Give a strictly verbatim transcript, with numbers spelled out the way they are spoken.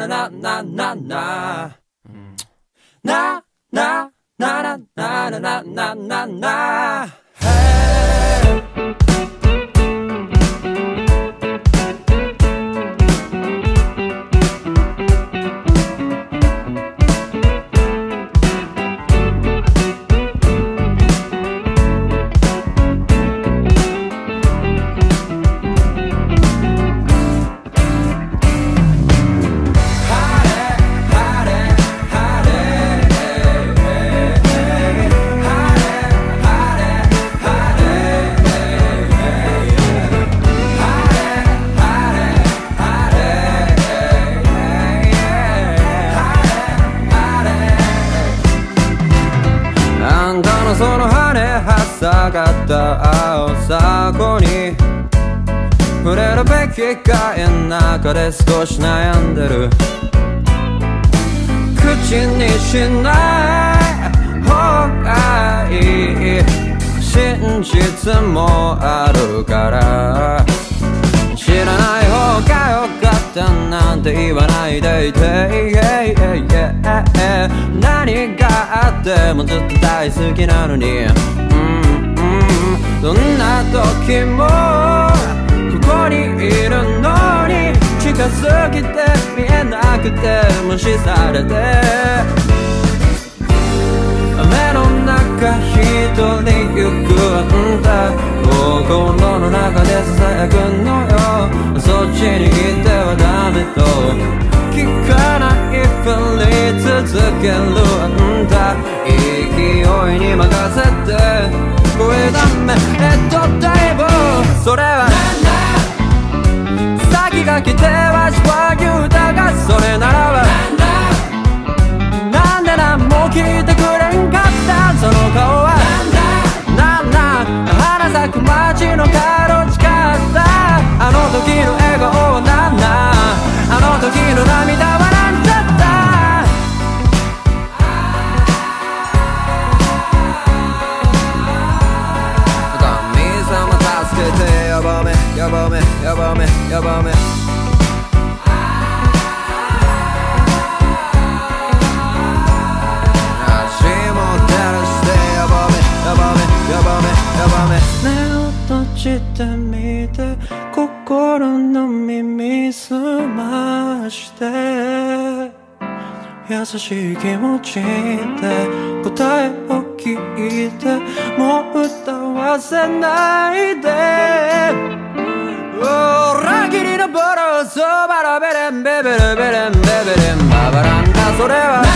なななななななななななななその羽はさかった青さこに触れるべきか絵の中で少し悩んでる口にしない方がいい真実もあるから知らない方がよかったなんて言わないでいて何があってもずっと大好きなのに、うんうん、どんな時もここにいるのに近すぎて見えなくて無視されて雨の中一人行くんだ心の中で囁くのよそっちに行ってはダメと聞かないふり続けるんだ勢いに任せて声だめえっとだいぶそれは先が来てわしは言うたがそれならばなんでなんも聞いてくれんかったその顔はなんなん花咲く街の角地かったあの時の笑顔はなんなんあの時の涙はなんちゃった神様助けてやばめやばめやばめやばめ目を閉じてみて心の耳すまして優しい気持ちで答えを聞いてもう歌わせないで裏切りのボロそばらベレンベベレベレンベベレンババランだそれは